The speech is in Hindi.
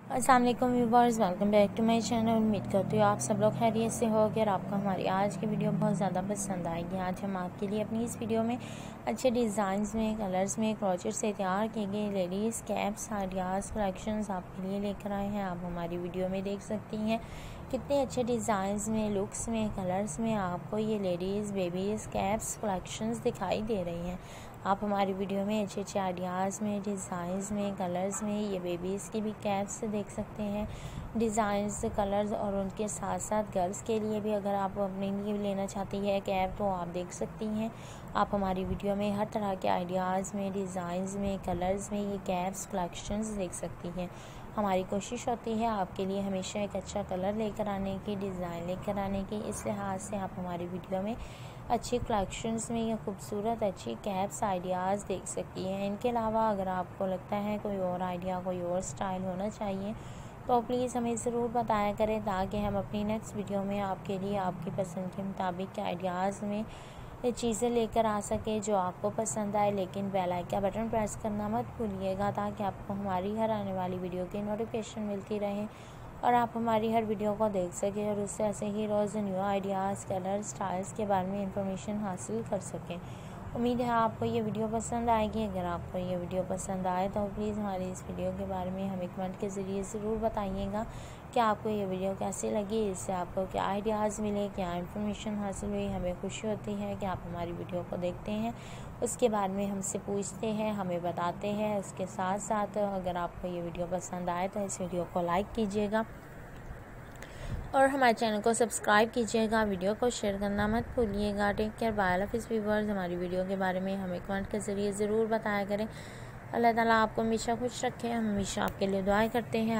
अस्सलाम वालेकुम viewers, welcome back to my channel. उम्मीद करती हूँ आप सब लोग खैरियत से हो। अगर आपको हमारी आज की वीडियो बहुत ज़्यादा पसंद आएगी, आज हम आपके लिए अपनी इस वीडियो में अच्छे डिज़ाइंस में, कलर्स में, क्रोचेट से तैयार किए गए लेडीज़ कैप्स आइडियाज़ कलेक्शंस आपके लिए लेकर आए हैं। आप हमारी वीडियो में देख सकती हैं कितने अच्छे डिज़ाइंस में, लुक्स में, कलर्स में आपको ये लेडीज़ बेबीज़ कैप्स कलेक्शंस दिखाई दे रही हैं। आप हमारी वीडियो में अच्छे अच्छे आइडियाज़ में, डिज़ाइंस में, कलर्स में ये बेबीज़ की भी कैप्स देख सकते हैं। डिज़ाइंस, कलर्स और उनके साथ साथ गर्ल्स के लिए भी अगर आप अपने लिए लेना चाहती है कैप तो आप देख सकती हैं। आप हमारी वीडियो में हर तरह के आइडियाज़ में, डिज़ाइंस में, कलर्स में ये कैप्स कलेक्शंस देख सकती हैं। हमारी कोशिश होती है आपके लिए हमेशा एक अच्छा कलर लेकर आने की, डिज़ाइन लेकर आने की। इस लिहाज से आप हमारी वीडियो में अच्छी कलेक्शंस में या खूबसूरत अच्छी कैप्स आइडियाज़ देख सकती हैं। इनके अलावा अगर आपको लगता है कोई और आइडिया, कोई और स्टाइल होना चाहिए तो प्लीज़ हमें ज़रूर बताया करें, ताकि हम अपनी नेक्स्ट वीडियो में आपके लिए आपकी पसंद के मुताबिक के आइडियाज़ में चीज़ें लेकर आ सके जो आपको पसंद आए। लेकिन बेल आइकन का बटन प्रेस करना मत भूलिएगा, ताकि आपको हमारी हर आने वाली वीडियो की नोटिफिकेशन मिलती रहे और आप हमारी हर वीडियो को देख सकें और उससे ऐसे ही रोज़ न्यू आइडियाज़, कलर, स्टाइल्स के बारे में इंफॉर्मेशन हासिल कर सकें। उम्मीद है आपको ये वीडियो पसंद आएगी। अगर आपको ये वीडियो पसंद आए तो प्लीज़ हमारी इस वीडियो के बारे में हमें कमेंट के ज़रिए ज़रूर बताइएगा कि आपको ये वीडियो कैसी लगी, इससे आपको क्या आइडियाज़ मिले, क्या इन्फॉर्मेशन हासिल हुई। हमें खुशी होती है कि आप हमारी वीडियो को देखते हैं, उसके बाद में हमसे पूछते हैं, हमें बताते हैं। उसके साथ साथ अगर आपको ये वीडियो पसंद आए तो इस वीडियो को लाइक कीजिएगा और हमारे चैनल को सब्सक्राइब कीजिएगा। वीडियो को शेयर करना मत भूलिएगा। टेक केयर, बाय, अल्लाह हाफ़िज़ व्यूअर्स। हमारी वीडियो के बारे में हमें कमेंट के ज़रिए ज़रूर बताया करें। अल्लाह ताला आपको हमेशा खुश रखे। हम हमेशा आपके लिए दुआएं करते हैं।